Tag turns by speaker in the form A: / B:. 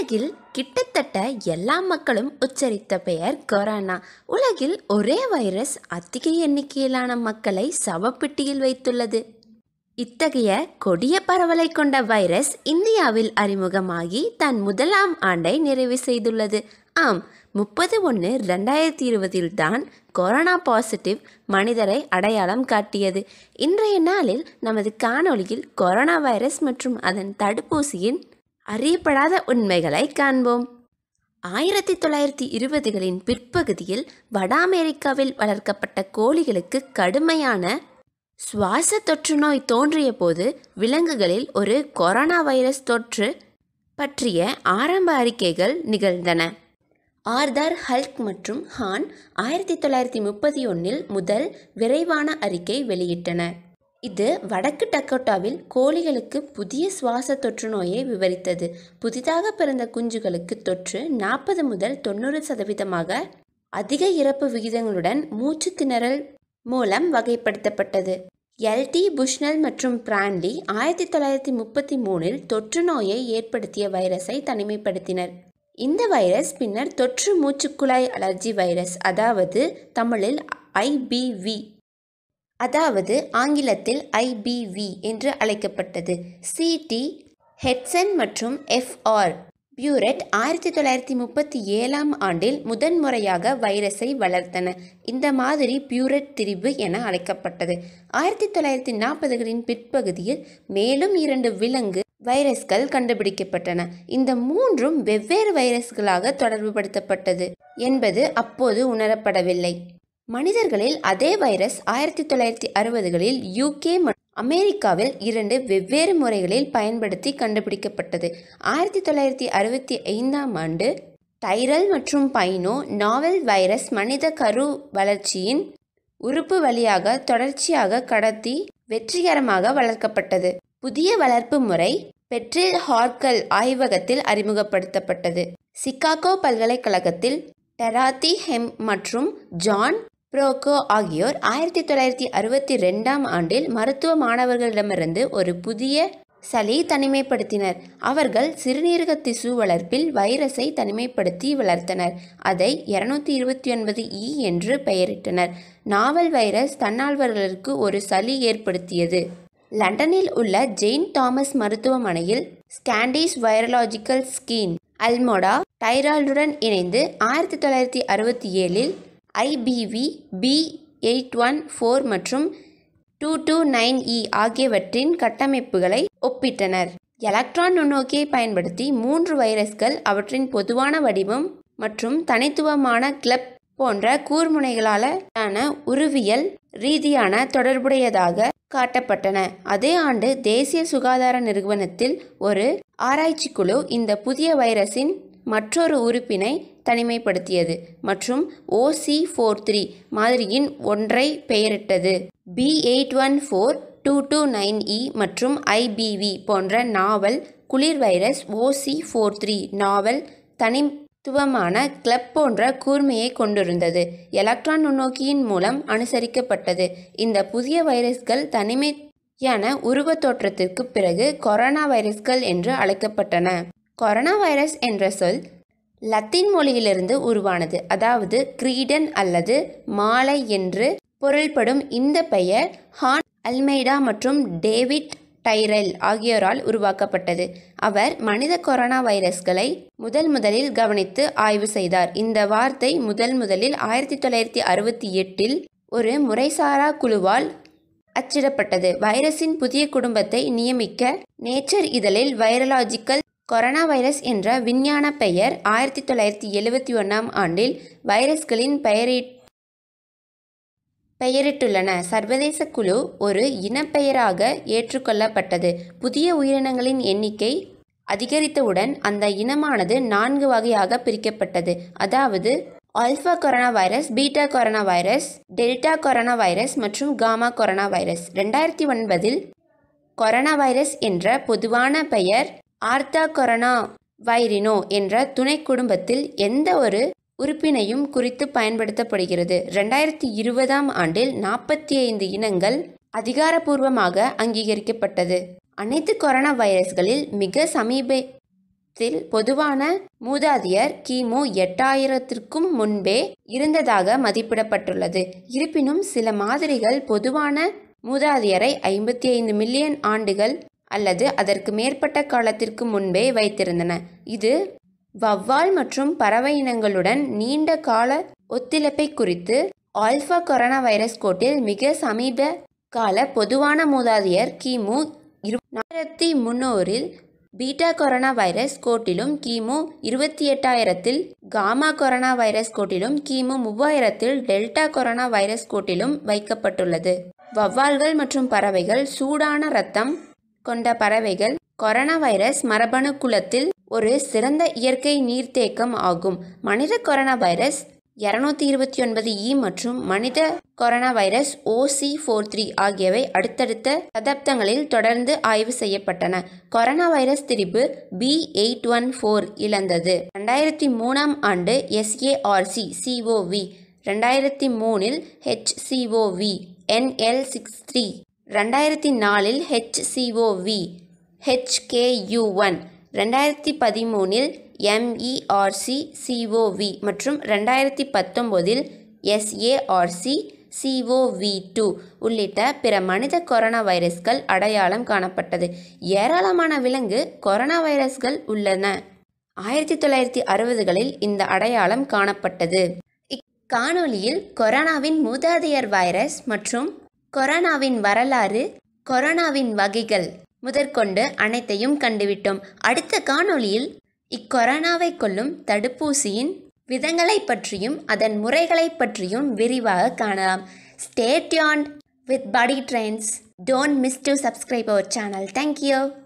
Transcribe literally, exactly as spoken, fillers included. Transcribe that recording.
A: உலகில் கிட்டத்தட்ட எல்லா மக்களும் உச்சரித்த பெயர் கொரோனா. உலகில் ஒரே வைரஸ் அதிக எண்ணிக்கையிலான மக்களை சவப்பெட்டியில் வைத்துள்ளது. இத்தகைய கொடிய பரவலை கொண்ட வைரஸ் இந்தியாவில் அறிமுகமாகி தன் முதலாம் ஆண்டை நிறைவு செய்துள்ளது. ஆம், முப்பது ஒன்று ரெண்டாயிரத்தி இருபதில் தான் கொரோனா பாசிட்டிவ் மனிதரை அடையாளம் காட்டியது. இன்றைய நாளில் நமது காணொளியில் கொரோனா வைரஸ் மற்றும் அதன் தடுப்பூசியின் அறியப்படாத உண்மைகளை காண்போம். ஆயிரத்தி தொள்ளாயிரத்தி இருபதுகளின் பிற்பகுதியில் வட அமெரிக்காவில் வளர்க்கப்பட்ட கோழிகளுக்கு கடுமையான சுவாச தொற்று நோய் தோன்றிய போது விலங்குகளில் ஒரு கொரோனா வைரஸ் தொற்று பற்றிய ஆரம்ப அறிக்கைகள் நிகழ்ந்தன. ஆர்தர் ஹல்க் மற்றும் ஹான் ஆயிரத்தி தொள்ளாயிரத்தி முப்பத்தி ஒன்றில் முதல் விரைவான அறிக்கை வெளியிட்டனர். இது வடக்கு டக்கோட்டாவில் கோழிகளுக்கு புதிய சுவாச தொற்று நோயை விவரித்தது. புதிதாக பிறந்த குஞ்சுகளுக்கு தொற்று நாற்பது முதல் தொண்ணூறு சதவீதமாக அதிக இறப்பு விகிதங்களுடன் மூச்சு திணறல் மூலம் வகைப்படுத்தப்பட்டது. எல் டி புஷ்னல் மற்றும் பிரான்லி ஆயிரத்தி தொள்ளாயிரத்தி முப்பத்தி மூணில் தொற்று நோயை ஏற்படுத்திய வைரஸை தனிமைப்படுத்தினர். இந்த வைரஸ் பின்னர் தொற்று மூச்சுக்குழாய் அலர்ஜி வைரஸ், அதாவது தமிழில் ஐ பி வி அதாவது ஆங்கிலத்தில் ஐ பி வி என்று அழைக்கப்பட்டது. சி டி ஹெட்சன் மற்றும் எஃப் ஆர் பியூரெட் ஆயிரத்தி தொள்ளாயிரத்தி முப்பத்தி ஏழாம் ஆண்டில் முதன்முறையாக வைரஸை வளர்த்தன. இந்த மாதிரி பியூரெட் திரிபு என அழைக்கப்பட்டது. ஆயிரத்தி தொள்ளாயிரத்தி நாற்பதுகளின் பிற்பகுதியில் மேலும் இரண்டு விலங்கு வைரஸ்கள் கண்டுபிடிக்கப்பட்டன. இந்த மூன்றும் வெவ்வேறு வைரஸ்களாக தொடர்புபடுத்தப்பட்டது என்பது அப்போது உணரப்படவில்லை. மனிதர்களில் அதே வைரஸ் ஆயிரத்தி தொள்ளாயிரத்தி அறுபதுகளில் யூகே மற்றும் அமெரிக்காவில் இரண்டு வெவ்வேறு முறைகளில் பயன்படுத்தி கண்டுபிடிக்கப்பட்டது. ஆயிரத்தி தொள்ளாயிரத்தி அறுபத்தி ஐந்தாம் ஆண்டு டைரல் மற்றும் பைனோ நாவல் வைரஸ் மனித கரு வளர்ச்சியின் உறுப்பு வழியாக தொடர்ச்சியாக கடத்தி வெற்றிகரமாக வளர்க்கப்பட்டது. புதிய வளர்ப்பு முறை பெட்ரில் ஹார்கல் ஆய்வகத்தில் அறிமுகப்படுத்தப்பட்டது. சிகாகோ பல்கலைக்கழகத்தில் டெராத்தி ஹெம் மற்றும் ஜான் புரோக்கோ ஆகியோர் ஆயிரத்தி தொள்ளாயிரத்தி அறுபத்தி ரெண்டாம் ஆண்டில் மருத்துவ மாணவர்களிடமிருந்து ஒரு புதிய சளி தனிமைப்படுத்தினர். அவர்கள் சிறுநீரக திசு வளர்ப்பில் வைரஸை தனிமைப்படுத்தி வளர்த்தனர். அதை இருநூத்தி இருபத்தி ஒன்பது இ என்று பெயரிட்டனர். நாவல் வைரஸ் தன்னால்வர்களுக்கு ஒரு சளி ஏற்படுத்தியது. லண்டனில் உள்ள ஜெயின் தாமஸ் மருத்துவமனையில் ஸ்காண்டிஷ் வைரலாஜிக்கல் ஸ்கீன் அல்மோடா டைரால்டுடன் இணைந்து ஆயிரத்தி தொள்ளாயிரத்தி அறுபத்தி ஏழில் I P V P eight one four மற்றும் டூ டூ நைன் இ ஆகியவற்றின் கட்டமைப்புகளை ஒப்பிட்டனர். எலக்ட்ரான் நுண்ணோக்கியை பயன்படுத்தி மூன்று வைரஸ்கள் அவற்றின் பொதுவான வடிவம் மற்றும் தனித்துவமான கிளப் போன்ற கூர்முனைகளாலான உருவியல் ரீதியான தொடர்புடையதாக காட்டப்பட்டன. அதே ஆண்டு தேசிய சுகாதார நிறுவனத்தில் ஒரு ஆராய்ச்சி குழு இந்த புதிய வைரஸின் மற்றொரு உறுப்பினை தனிமைப்படுத்தியது மற்றும் ஓ சி ஃபோர் த்ரீ மாதிரியின் ஒன்றை பெயரிட்டது. P eight one four two two nine E மற்றும் ஐ பி வி போன்ற நாவல் குளிர் virus O C four three நாவல் தனித்துவமான கிளப் போன்ற கூர்மையை கொண்டிருந்தது. எலக்ட்ரான் நுண்ணோக்கியின் மூலம் அனுசரிக்கப்பட்டது. இந்த புதிய வைரஸ்கள் தனிமையான உருவ தோற்றத்திற்கு பிறகு கொரோனா வைரஸ்கள் என்று அழைக்கப்பட்டன. கொரோனா வைரஸ் என்ற சொல் லத்தீன் மொழியிலிருந்து உருவானது, அதாவது கிரீடன் அல்லது மாலை என்று பொருள்படும். இந்த பெயர் ஹான் அல்மெய்டா மற்றும் டேவிட் டைரெல் ஆகியோரால் உருவாக்கப்பட்டது. அவர் மனித கொரோனா வைரஸ்களை முதல் முதலில் கவனித்து ஆய்வு செய்தார். இந்த வார்த்தை முதல் முதலில் ஆயிரத்தி தொள்ளாயிரத்தி அறுபத்தி எட்டில் ஒரு முறைசாரா குழுவால் அச்சிடப்பட்டது. வைரஸின் புதிய குடும்பத்தை நியமிக்க நேச்சர் இதழில் வைரலாஜிக்கல் கொரோனா வைரஸ் என்ற விஞ்ஞான பெயர் ஆயிரத்தி தொள்ளாயிரத்தி எழுபத்தி ஒன்றாம் ஆண்டில் வைரஸ்களின் பெயரிட் பெயரிட்டுள்ளன. சர்வதேச குழு ஒரு இனப்பெயராக ஏற்றுக்கொள்ளப்பட்டது. புதிய உயிரினங்களின் எண்ணிக்கை அதிகரித்தவுடன் அந்த இனமானது நான்கு வகையாக பிரிக்கப்பட்டது, அதாவது alpha corona virus, beta corona virus, delta corona virus மற்றும் காமா கொரோனா வைரஸ். ரெண்டாயிரத்தி ஒன்பதில் கொரோனா வைரஸ் என்ற பொதுவான பெயர் ஆர்த்தா கொரோனா வைரினோ என்ற துணை குடும்பத்தில் எந்த ஒரு உறுப்பினையும் குறித்து பயன்படுத்தப்படுகிறது. ரெண்டாயிரத்தி இருபதாம் ஆண்டில் நாற்பத்தி ஐந்து இனங்கள் அதிகாரப்பூர்வமாக அங்கீகரிக்கப்பட்டது. அனைத்து கொரோனா வைரஸ்களில் மிக சமீப பொதுவான மூதாதையர் கிமு எட்டாயிரத்திற்கும் முன்பே இருந்ததாக மதிப்பிடப்பட்டுள்ளது. இருப்பினும் சில மாதிரிகள் பொதுவான மூதாதையரை ஐம்பத்தி ஐந்து மில்லியன் ஆண்டுகள் அல்லது அதற்கு மேற்பட்ட காலத்திற்கு முன்பே வைத்திருந்தன. இது வௌவால் மற்றும் பறவை இனங்களுடன் நீண்ட கால ஒத்துழைப்பை குறித்து ஆல்பா கொரோனா வைரஸ் கோட்டில் மிக சமீப கால பொதுவான மூதாதையர் கிமு நாலாயிரத்தி முன்னூறில் பீட்டா கொரோனா வைரஸ் கோட்டிலும் கிமு இருபத்தி எட்டாயிரத்தில் காமா கொரோனா வைரஸ் கோட்டிலும் கிமு மூவாயிரத்தில் டெல்டா கொரோனா வைரஸ் கோட்டிலும் வைக்கப்பட்டுள்ளது. வௌவால்கள் மற்றும் பறவைகள் சூடான இரத்தம் கொண்ட பறவைகள் கொரோனா வைரஸ் மரபணு குலத்தில் ஒரு சிறந்த இயற்கை நீர்த்தேக்கம் ஆகும். மனித கொரோனா வைரஸ் இருநூத்தி இருபத்தி ஒன்பது இ மற்றும் மனித கொரோனா வைரஸ் ஓ சி நாற்பத்தி மூன்று ஆகியவை அடுத்தடுத்த சதப்தங்களில் தொடர்ந்து ஆய்வு செய்யப்பட்டன. கொரோனா வைரஸ் திரிபு பி எயிட் ஒன் ஃபோர் இழந்தது. ரெண்டாயிரத்தி மூணாம் ஆண்டு S A R C C O V, ரெண்டாயிரத்தி மூணில் H C O V N L six three, ரெண்டாயிரத்தி நாலில் H C O V H K U one, ரெண்டாயிரத்தி பதிமூணில் M E R C C O V மற்றும் ரெண்டாயிரத்தி பத்தொம்போதில் S A R C C O V two உள்ளிட்ட பிற மனித கொரோனா வைரஸ்கள் அடையாளம் காணப்பட்டது. ஏராளமான விலங்கு கொரோனா வைரஸ்கள் உள்ளன. ஆயிரத்தி தொள்ளாயிரத்தி அறுபதுகளில் இந்த அடையாளம் காணப்பட்டது. இக்காணொலியில் கொரோனாவின் மூதாதையர் வைரஸ் மற்றும் கொரோனாவின் வரலாறு, கொரோனாவின் வகைகள் முதற்கொண்டு அனைத்தையும் கண்டுவிட்டோம். அடுத்த காணொளியில் இக்கொரோனாவை கொல்லும் தடுப்பூசியின் விதங்களை பற்றியும் அதன் முறைகளை பற்றியும் விரிவாக காணலாம். Stay tuned with Buddy Trends. Don't miss to subscribe our channel. Thank you.